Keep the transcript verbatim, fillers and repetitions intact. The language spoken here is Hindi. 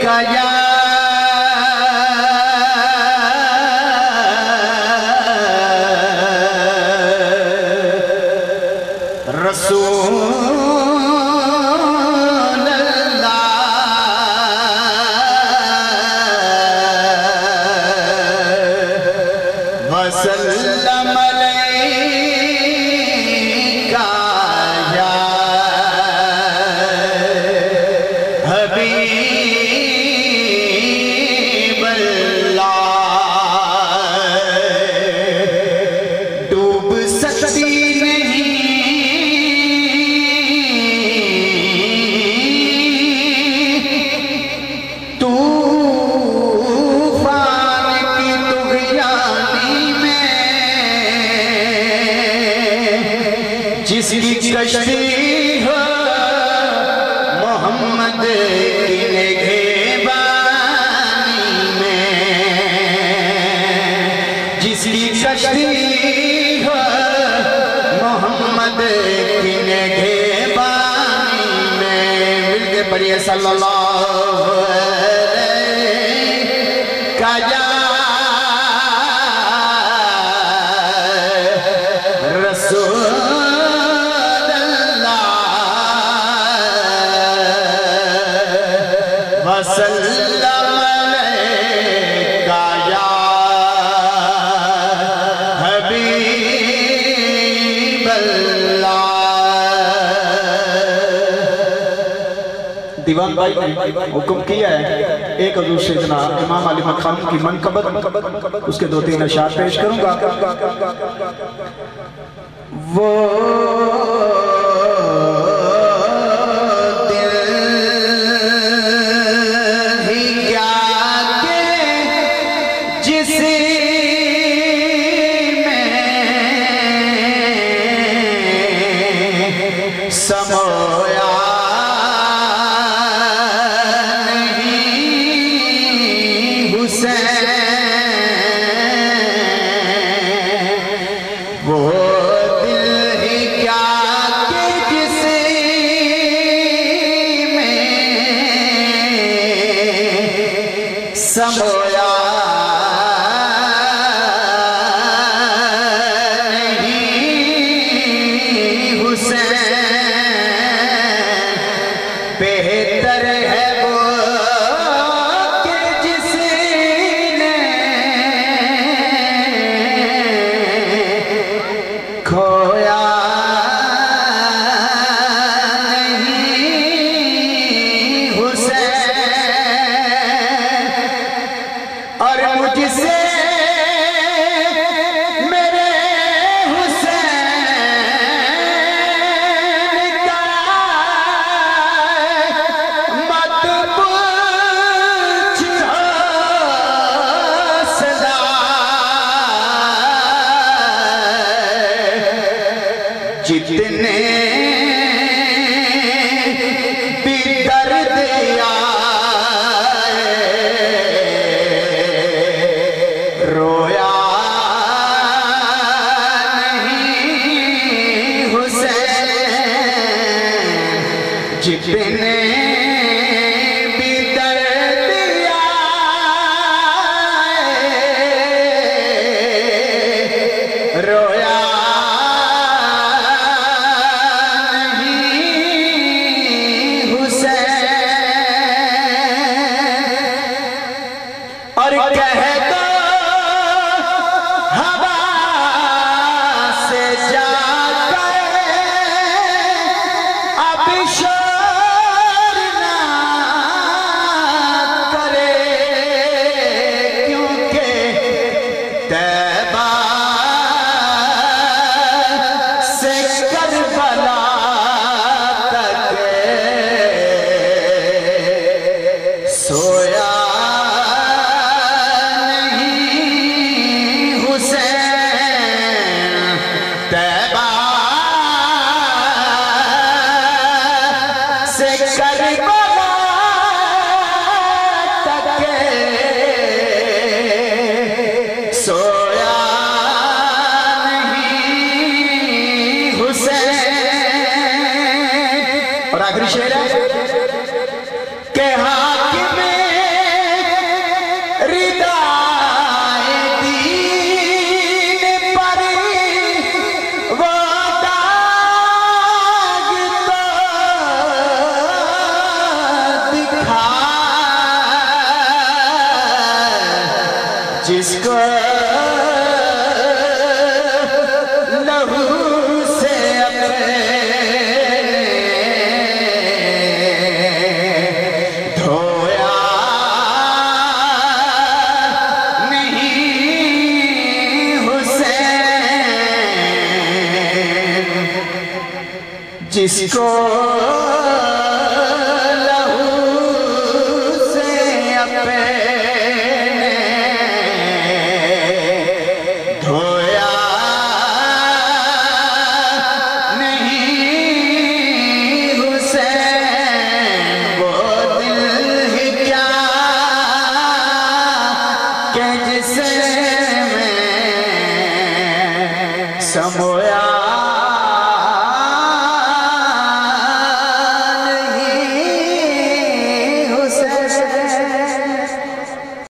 काया रसूल अल्लाह वसल्लम अलैका या हबीब अल्लाह। डूब सकती जिसकी कश्ती हो मोहम्मद की निगहबानी में, जिसकी कश्ती हो मोहम्मद की निगहबानी में। मिलके पढ़िए सल्लल्लाहु अलैहि रसूल वसल्लम अलैका या हबीब अल्लाह। दीवान भाई ने हुक्म किया है एक हज़ूर सैयदना इमाम अली मकाम की मनकबत, उसके दो तीन अशार पेश करूंगा। वो समोया नहीं हुसैन, वो दिल ही क्या कि जिसे में समोया बेहतर है वो कि जिसने खोया नहीं हुसैन। जिसको लहू से धोया नहीं हुसैन, जिसको समोया